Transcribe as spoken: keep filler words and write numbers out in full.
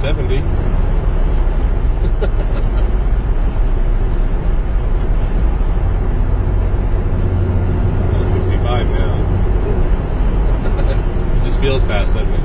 seventy. sixty-five now. It just feels fast that way.